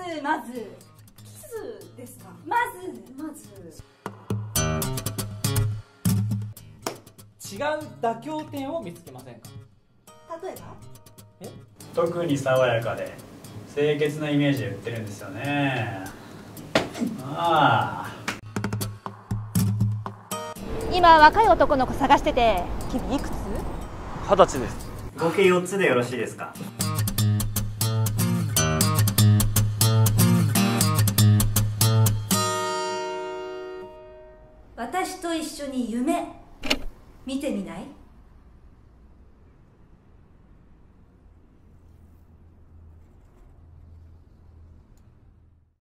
スですか？ まず違う妥協点を見つけませんか？ 例えば特に爽やかで清潔なイメージで売ってるんですよね。ああ、 今若い男の子探してて。 君いくつ 20歳です。 合計4つでよろしいですか？ 私と一緒に夢見てみない？